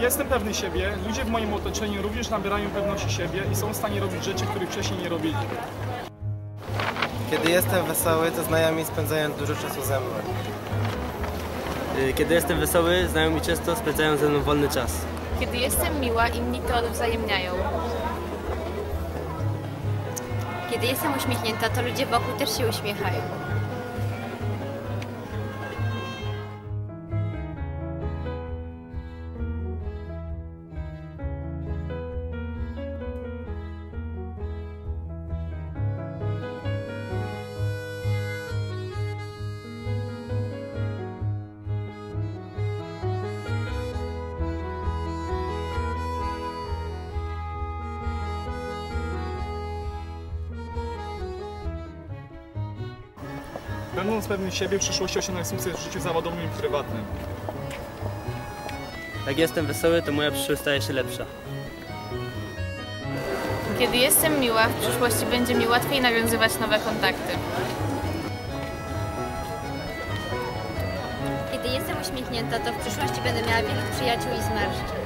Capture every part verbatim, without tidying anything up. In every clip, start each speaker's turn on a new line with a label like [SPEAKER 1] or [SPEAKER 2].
[SPEAKER 1] jestem pewny siebie, ludzie w moim otoczeniu również nabierają pewności siebie i są w stanie robić rzeczy, których wcześniej nie robili.
[SPEAKER 2] Kiedy jestem wesoły, to znajomi spędzają dużo czasu ze mną.
[SPEAKER 3] Kiedy jestem wesoły, znajomi często spędzają ze mną wolny czas.
[SPEAKER 4] Kiedy jestem miła, inni to odwzajemniają.
[SPEAKER 5] Kiedy jestem uśmiechnięta, to ludzie wokół też się uśmiechają.
[SPEAKER 1] Będąc pewny siebie, w przyszłości osiągnę sukces w życiu zawodowym i prywatnym.
[SPEAKER 3] Jak jestem wesoły, to moja przyszłość staje się lepsza.
[SPEAKER 4] Kiedy jestem miła, w przyszłości będzie mi łatwiej nawiązywać nowe kontakty.
[SPEAKER 5] Kiedy jestem uśmiechnięta, to w przyszłości będę miała wielu przyjaciół i zmarszczyn.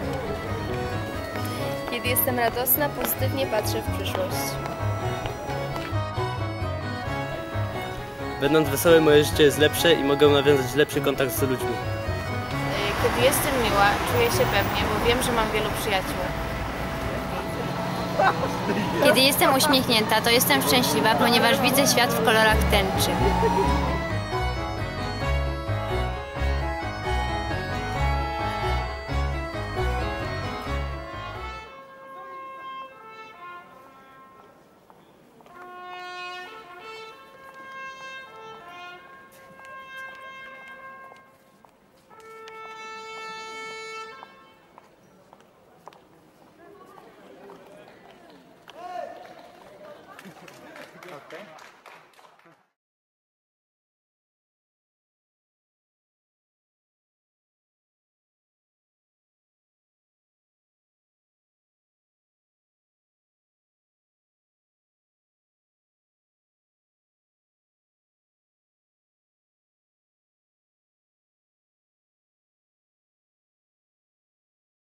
[SPEAKER 4] Kiedy jestem radosna, pozytywnie patrzę w przyszłość.
[SPEAKER 3] Będąc wesoły, moje życie jest lepsze i mogę nawiązać lepszy kontakt z ludźmi.
[SPEAKER 4] Kiedy jestem miła, czuję się pewnie, bo wiem, że mam wielu przyjaciół.
[SPEAKER 5] Kiedy jestem uśmiechnięta, to jestem szczęśliwa, ponieważ widzę świat w kolorach tęczy.